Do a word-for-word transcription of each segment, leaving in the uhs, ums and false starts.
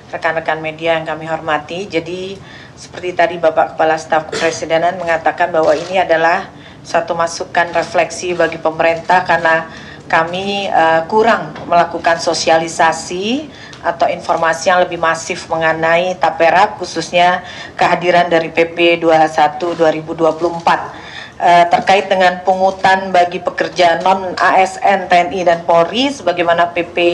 rekan-rekan media yang kami hormati. Jadi seperti tadi Bapak Kepala Staf Kepresidenan mengatakan bahwa ini adalah satu masukan refleksi bagi pemerintah karena kami uh, kurang melakukan sosialisasi atau informasi yang lebih masif mengenai Tapera, khususnya kehadiran dari P P dua puluh satu dua ribu dua puluh empat. Uh, terkait dengan pungutan bagi pekerja non A S N T N I dan Polri sebagaimana P P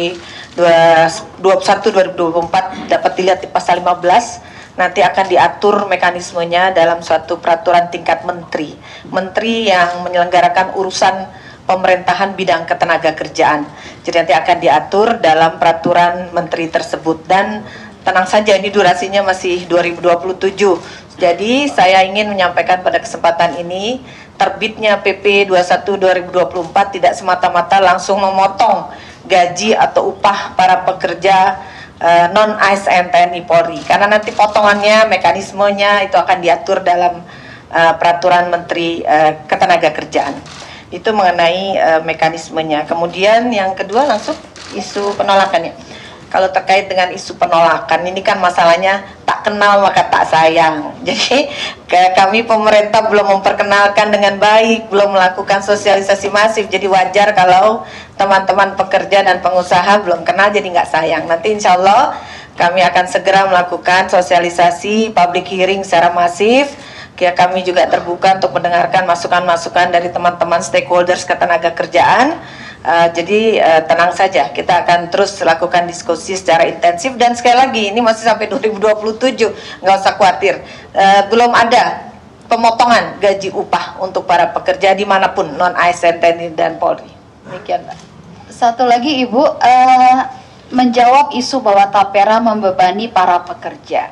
dua puluh satu dua ribu dua puluh empat dapat dilihat di pasal lima belas, nanti akan diatur mekanismenya dalam suatu peraturan tingkat menteri menteri yang menyelenggarakan urusan pemerintahan bidang ketenagakerjaan. Jadi nanti akan diatur dalam peraturan menteri tersebut, dan tenang saja ini durasinya masih dua ribu dua puluh tujuh. Jadi saya ingin menyampaikan pada kesempatan ini, terbitnya P P dua puluh satu dua ribu dua puluh empat tidak semata-mata langsung memotong gaji atau upah para pekerja uh, non A S N T N I Polri, karena nanti potongannya, mekanismenya itu akan diatur dalam uh, peraturan menteri uh, ketenagakerjaan. Itu mengenai uh, mekanismenya. Kemudian yang kedua langsung isu penolakannya. Kalau terkait dengan isu penolakan, ini kan masalahnya tak kenal maka tak sayang. Jadi kami pemerintah belum memperkenalkan dengan baik, belum melakukan sosialisasi masif. Jadi wajar kalau teman-teman pekerja dan pengusaha belum kenal jadi nggak sayang. Nanti insya Allah kami akan segera melakukan sosialisasi, public hearing secara masif. Ya, kami juga terbuka untuk mendengarkan masukan-masukan dari teman-teman stakeholders ketenagakerjaan. Uh, jadi uh, tenang saja, kita akan terus lakukan diskusi secara intensif, dan sekali lagi ini masih sampai dua ribu dua puluh tujuh, nggak usah khawatir, uh, belum ada pemotongan gaji upah untuk para pekerja dimanapun non A S N T N I dan Polri. Demikian, Mbak. Satu lagi Ibu, uh, menjawab isu bahwa Tapera membebani para pekerja.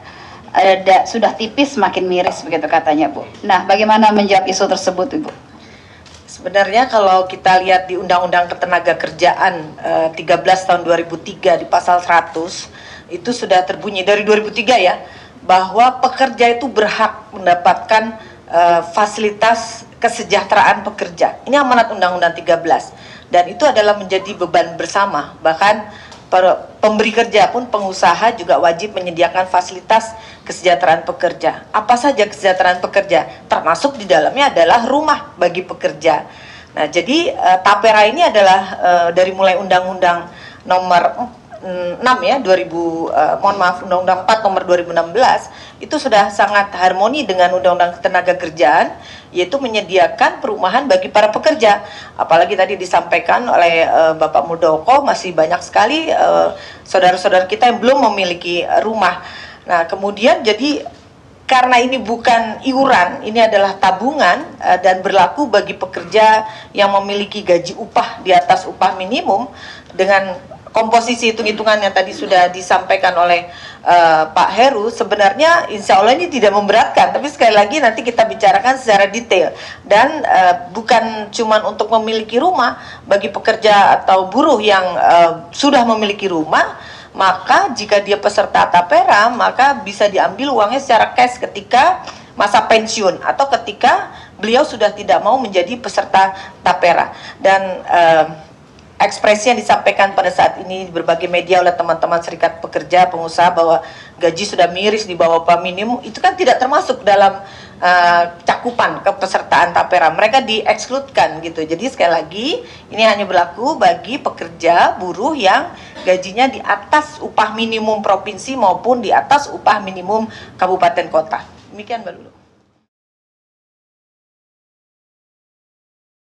Ada, sudah tipis makin miris begitu katanya Bu. Nah, bagaimana menjawab isu tersebut Ibu? Sebenarnya kalau kita lihat di Undang-Undang Ketenagakerjaan eh, tiga belas tahun dua ribu tiga di pasal seratus itu sudah terbunyi dari dua ribu tiga ya, bahwa pekerja itu berhak mendapatkan eh, fasilitas kesejahteraan pekerja. Ini amanat Undang-Undang tiga belas, dan itu adalah menjadi beban bersama. Bahkan pemberi kerja pun, pengusaha juga wajib menyediakan fasilitas kesejahteraan pekerja. Apa saja kesejahteraan pekerja? Termasuk di dalamnya adalah rumah bagi pekerja. Nah, jadi uh, Tapera ini adalah uh, dari mulai Undang-Undang nomor enam ya, dua ribu, uh, mohon maaf, Undang-Undang empat nomor dua ribu enam belas itu sudah sangat harmoni dengan Undang-Undang Ketenagakerjaan, yaitu menyediakan perumahan bagi para pekerja. Apalagi tadi disampaikan oleh uh, Bapak Muldoko, masih banyak sekali saudara-saudara uh, kita yang belum memiliki uh, rumah. Nah, kemudian jadi karena ini bukan iuran, ini adalah tabungan uh, dan berlaku bagi pekerja yang memiliki gaji upah di atas upah minimum dengan komposisi hitung-hitungan yang tadi sudah disampaikan oleh uh, Pak Heru. Sebenarnya insya Allah ini tidak memberatkan, tapi sekali lagi nanti kita bicarakan secara detail, dan uh, bukan cuma untuk memiliki rumah. Bagi pekerja atau buruh yang uh, sudah memiliki rumah, maka jika dia peserta Tapera, maka bisa diambil uangnya secara cash ketika masa pensiun atau ketika beliau sudah tidak mau menjadi peserta Tapera. Dan uh, ekspresi yang disampaikan pada saat ini di berbagai media oleh teman-teman serikat pekerja, pengusaha, bahwa gaji sudah miris di bawah upah minimum, itu kan tidak termasuk dalam uh, cakupan kepesertaan Tapera. Mereka diekskludkan gitu. Jadi sekali lagi ini hanya berlaku bagi pekerja buruh yang gajinya di atas upah minimum provinsi maupun di atas upah minimum kabupaten kota. Demikian Mbak Lulu.